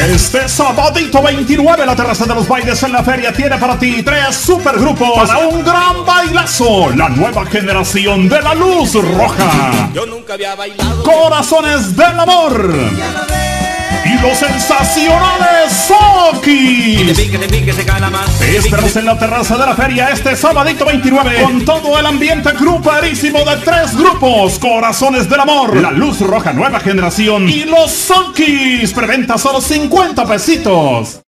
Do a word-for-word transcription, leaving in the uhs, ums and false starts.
Este sabadito veintinueve, la terraza de los bailes en la feria tiene para ti tres supergrupos para un gran bailazo. La nueva generación de la luz roja. Yo nunca había bailado. Corazones del amor. Y los sensacionales Sokis. Te esperamos en la terraza de la feria este sabadito veintinueve con todo el ambiente gruperísimo de tres grupos: Corazones del Amor, La Luz Roja Nueva Generación y los Sokis. Preventa solo cincuenta pesitos.